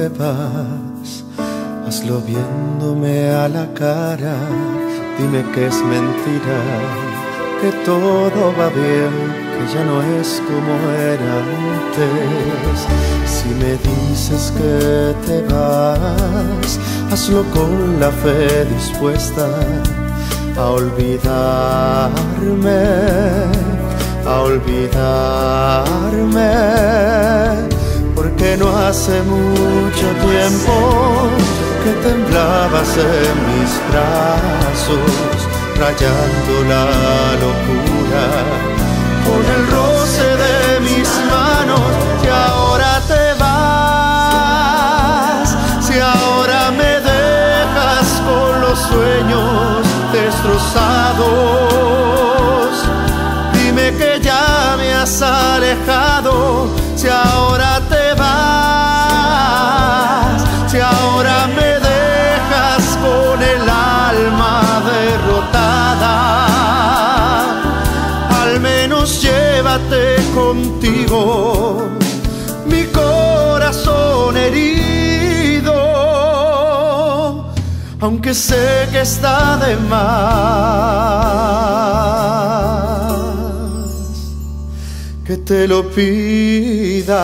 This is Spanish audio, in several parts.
te vas, hazlo viéndome a la cara. Dime que es mentira, que todo va bien, que ya no es como era antes. Si me dices que te vas, hazlo con la fe dispuesta a olvidarme, a olvidarme. Porque no hace mucho tiempo que temblabas en mis brazos, rayando la locura con el roce de mis manos. Si ahora te vas, si ahora me dejas con los sueños destrozados, dime que ya me has alejado. Si ahora te vas, si ahora me dejas con el alma derrotada, al menos llévate contigo mi corazón herido, aunque sé que está de más que te lo pida.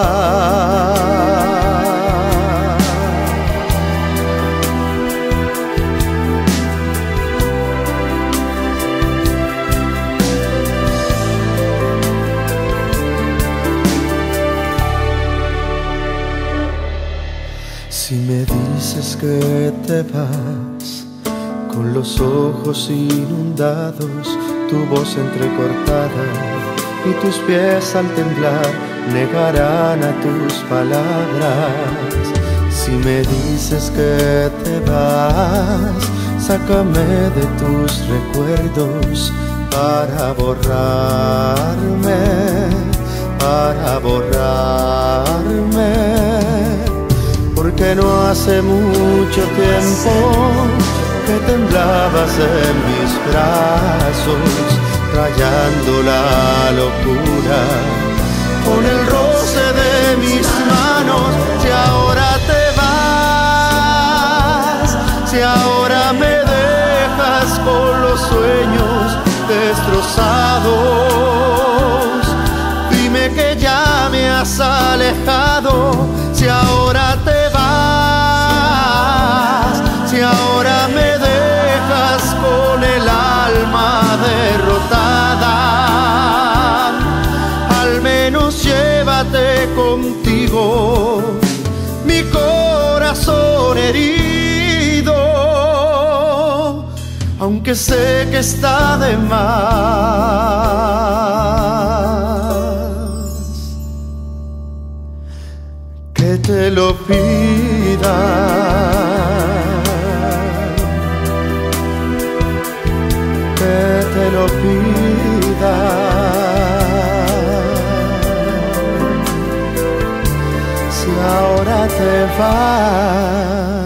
Si me dices que te vas, con los ojos inundados, tu voz entrecortada y tus pies al temblar negarán a tus palabras. Si me dices que te vas, sácame de tus recuerdos para borrarme, para borrarme. Porque no hace mucho tiempo que temblabas en mis brazos, rayando la locura con el roce de mis manos. Si ahora te vas, si ahora me dejas con los sueños destrozados, dime que ya me has alejado. Si ahora te vas, si ahora me dejas con el alma derrotada, al menos llévate contigo mi corazón herido, aunque sé que está de más que te lo pida. Que te lo pida. Si ahora te vas.